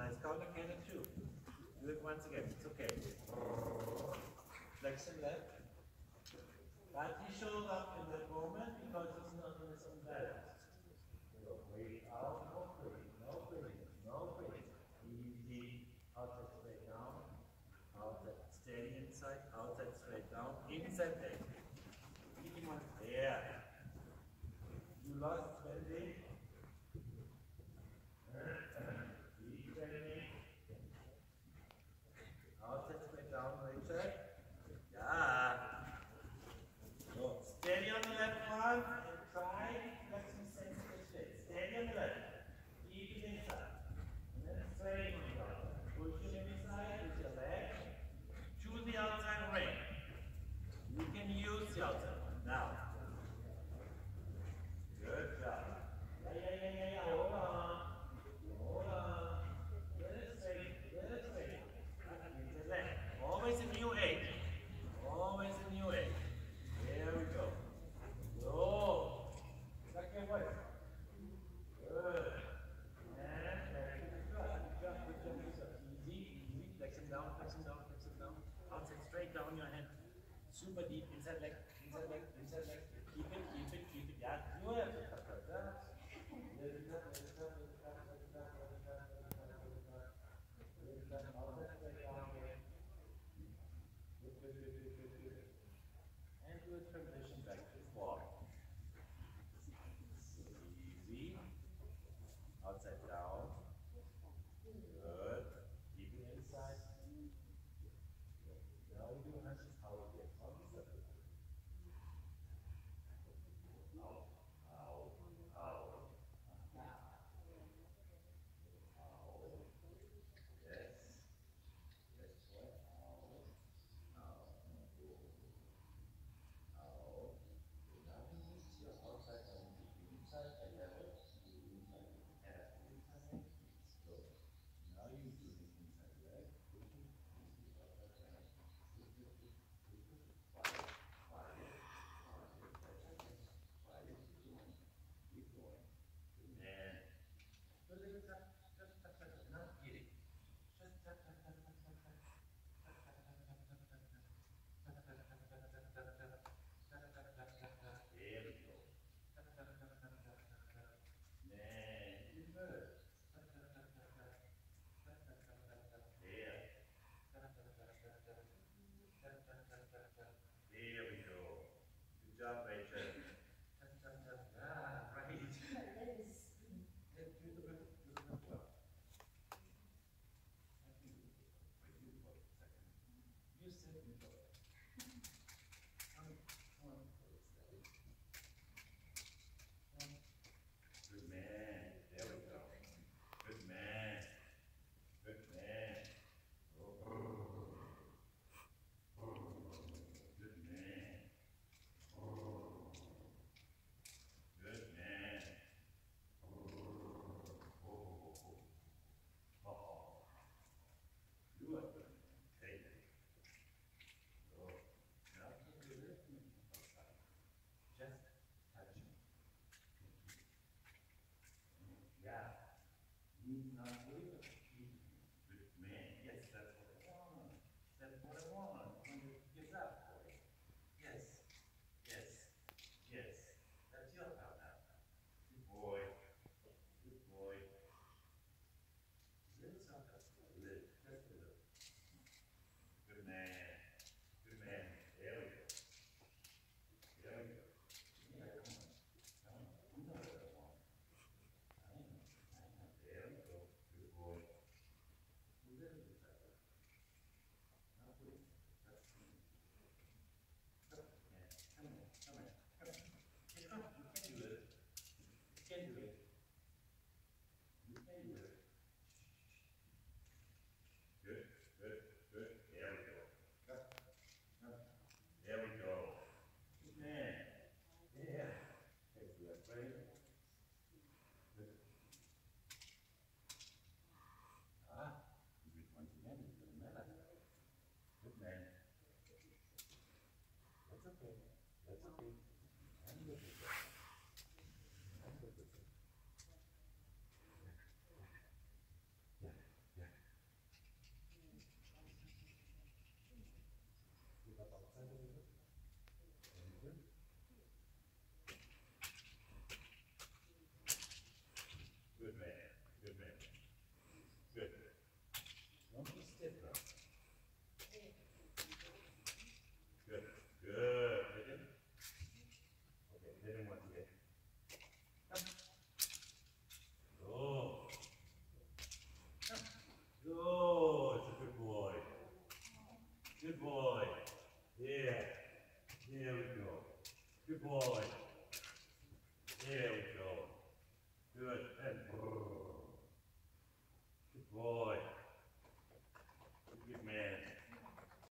Nice. Count again at 2. Do it once again. It's okay. Flexion left. But he shows up in that moment because he's not in his own balance. So breathe out, no breathing, no breathing, no breathing. Easy. Outside straight down. Outside steady inside. Outside straight down. Inside leg. Keep him on there. You lost bending. Deep bending. Outside straight down, right side. Yeah. So steady on the left one and try flexing sensitive straight. Steady on the left. Keep it inside. And then straight on the outside. Push it inside with your leg. Choose the outside ring. You can use the outside one. Now. Good job. Yeah. Hold on. Hold on. Get it straight. Get it straight. Into leg. Always a new eight. Always a new eight. There we go. Go. Back your way. Good. And back to the front. Good job. Easy. Flex him down, flex him down, flex him down. Outside straight down your hand. Super deep. Inside leg. Inside leg. Inside leg. Keep it. Yeah, you have to cut that. And do a transition back to walk. Easy. Outside down. Good. Keep it inside. Now we do hunches how it gets on the side. There we go. Good job, Rachel. Right. You said before. Good man. There we go. Good man. Good man. Good man. Good man. You are good. Take it. Go. Now keep your lift outside. Just touching. Yeah. Need not leave it. Good man. Yes, that's what I want. That's what I want. When you give up for it. Yes. That's your power now. Good boy. Good boy. Lift up. Lift. Just a little. Good man. Good man. There we go. There we go. Yeah, come on. You know what I want. I know. There we go. Good boy. A little bit better. Now put it. That's me. Come on. You can do it. You can do it. You can do it. Good. There we go. tail, Joe. Good. And